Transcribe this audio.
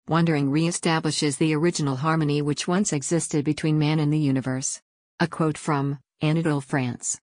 Wandering re-establishes the original harmony which once existed between man and the universe. A quote from Anatole France.